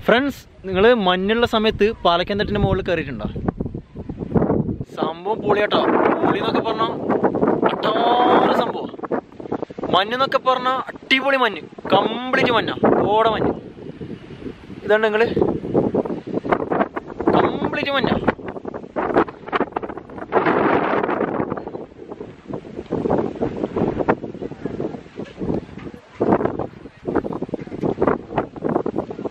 Friends, നിങ്ങൾ മഞ്ഞുള്ള സമയത്ത് പാലക്കയം തട്ടിൻ്റെ മുകളിൽ കയറിയിട്ടുണ്ടോ? സംഭവം പൊളിയാട്ടോ. പൊളി എന്നൊക്കെ പറഞ്ഞാൽ അട്ടാറ് സംഭവം. മഞ്ഞെന്നൊക്കെ പറഞ്ഞാൽ അടിപൊളി മഞ്ഞ്, കംപ്ലീറ്റ് മഞ്ഞ, ഓട മഞ്ഞ്. ഇതുണ്ട് നിങ്ങൾ, കംപ്ലീറ്റ് മഞ്ഞ.